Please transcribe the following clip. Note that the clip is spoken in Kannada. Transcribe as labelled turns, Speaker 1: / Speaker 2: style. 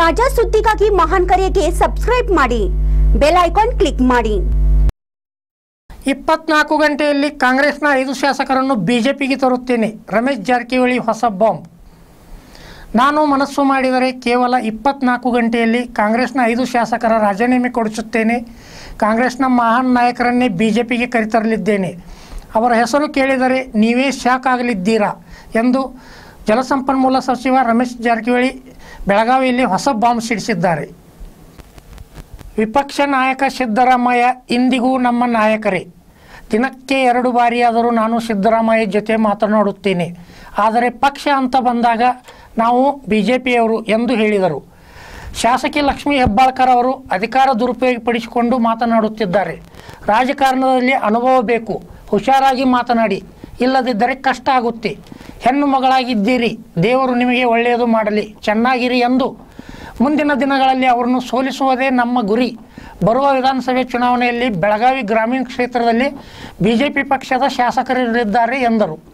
Speaker 1: ತಾಜಾ ಸುದ್ದಿಗಾಗಿ ಮಹಾನ್ ಕರೆಗೆ ಸಬ್ಸ್ಕ್ರೈಬ್ ಮಾಡಿ, ಬೆಲ್ ಐಕಾನ್ ಕ್ಲಿಕ್ ಮಾಡಿ।
Speaker 2: 24 ಗಂಟೆಯಲ್ಲಿ ಕಾಂಗ್ರೆಸ್ನ 5 ಶಾಸಕರನ್ನು ಬಿಜೆಪಿಗೆ ತರುತ್ತೇನೆ, ರಮೇಶ್ ಜಾರಕಿಹೊಳಿ ಹೊಸ ಬಾಂಬ್। ನಾನು ಮನಸ್ಸು ಮಾಡಿದರೆ ಕೇವಲ 24 ಗಂಟೆಯಲ್ಲಿ ಕಾಂಗ್ರೆಸ್ನ 5 ಶಾಸಕರ ರಾಜೀನಾಮೆ ಕೊಡಿಸುತ್ತೇನೆ। ಕಾಂಗ್ರೆಸ್ನ ಮಹಾನ್ ನಾಯಕರನ್ನೇ ಬಿಜೆಪಿಗೆ ಕರೆತರಲಿದ್ದೇನೆ। ಅವರ ಹೆಸರು ಕೇಳಿದರೆ ನೀವೇ ಶಾಕ್ ಆಗಲಿದ್ದೀರಾ ಎಂದು ಜಲಸಂಪನ್ಮೂಲ ಸಚಿವ ರಮೇಶ್ ಜಾರಕಿಹೊಳಿ ಬೆಳಗಾವಿಯಲ್ಲಿ ಹೊಸ ಬಾಂಬ್ ಸಿಡಿಸಿದ್ದಾರೆ। ವಿಪಕ್ಷ ನಾಯಕ ಸಿದ್ದರಾಮಯ್ಯ ಇಂದಿಗೂ ನಮ್ಮ ನಾಯಕರೇ। ದಿನಕ್ಕೆ 2 ಬಾರಿಯಾದರೂ ನಾನು ಸಿದ್ದರಾಮಯ್ಯ ಜೊತೆ ಮಾತನಾಡುತ್ತೇನೆ, ಆದರೆ ಪಕ್ಷ ಅಂತ ಬಂದಾಗ ನಾವು ಬಿಜೆಪಿಯವರು ಎಂದು ಹೇಳಿದರು। ಶಾಸಕಿ ಲಕ್ಷ್ಮೀ ಹೆಬ್ಬಾಳ್ಕರ್ ಅವರು ಅಧಿಕಾರ ದುರುಪಯೋಗಪಡಿಸಿಕೊಂಡು ಮಾತನಾಡುತ್ತಿದ್ದಾರೆ। ರಾಜಕಾರಣದಲ್ಲಿ ಅನುಭವ ಬೇಕು, ಹುಷಾರಾಗಿ ಮಾತನಾಡಿ, ಇಲ್ಲದಿದ್ದರೆ ಕಷ್ಟ ಆಗುತ್ತೆ। ಹೆಣ್ಣು ಮಗಳಾಗಿದ್ದೀರಿ, ದೇವರು ನಿಮಗೆ ಒಳ್ಳೆಯದು ಮಾಡಲಿ, ಚೆನ್ನಾಗಿರಿ ಎಂದು ಮುಂದಿನ ದಿನಗಳಲ್ಲಿ ಅವರನ್ನು ಸೋಲಿಸುವುದೇ ನಮ್ಮ ಗುರಿ। ಬರುವ ವಿಧಾನಸಭೆ ಚುನಾವಣೆಯಲ್ಲಿ ಬೆಳಗಾವಿ ಗ್ರಾಮೀಣ ಕ್ಷೇತ್ರದಲ್ಲಿ ಬಿಜೆಪಿ ಪಕ್ಷದ ಶಾಸಕರಿದ್ದಾರೆ ಎಂದರು।